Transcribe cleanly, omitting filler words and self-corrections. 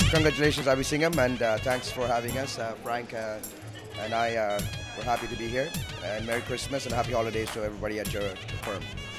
Congratulations, Abhi Singham, and thanks for having us. Frank and I we're happy to be here. And Merry Christmas and Happy Holidays to everybody at your firm.